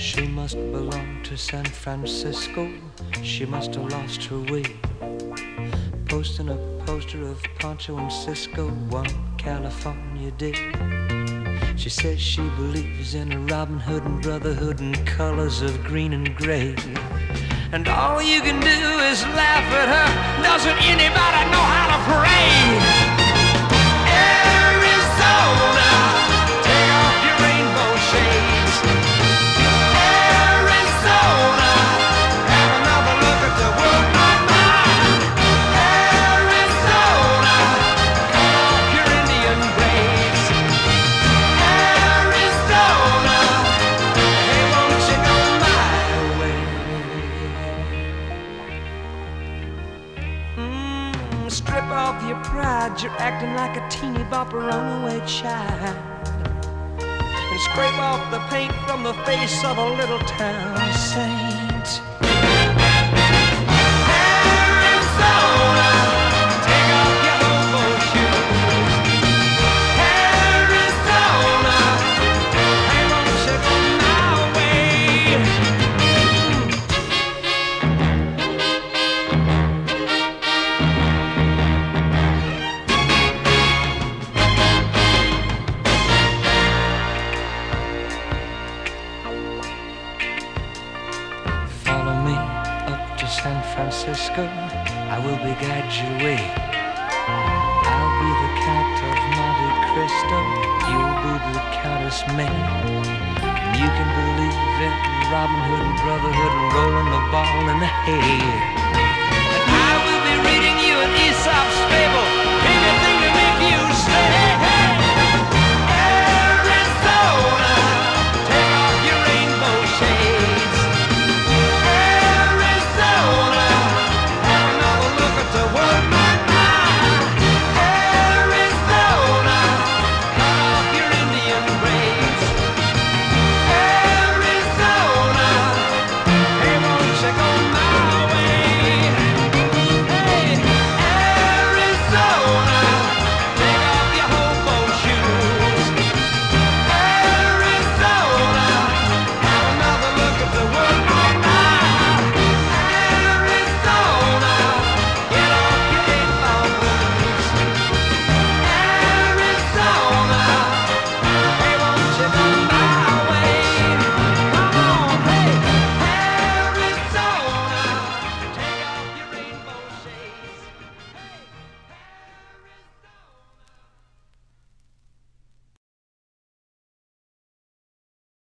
She must belong to San Francisco. She must have lost her way, posting a poster of Pancho and Cisco one California day. She says she believes in a Robin Hood and brotherhood and colors of green and gray. And all you can do is laugh at her. Doesn't anybody know how to pray? Arizona, take off your rainbow shades. Arizona, have another look at the world, my mind. Arizona, cut off your Indian braids. Arizona, hey, won't you go my way? Strip off your pride, you're acting like a teeny bopper runaway child. And scrape off the paint from the face of a little town saint. Arizona, take off your hobo shoes. Arizona, hey, won't you go my way? Follow me up to San Francisco, I will be guide your way. I'll be the Count of Monte Cristo, you'll be the Countess May. And you can believe in Robin Hood and brotherhood and rolling the ball in the hay. And I will be reading you an Aesop's fable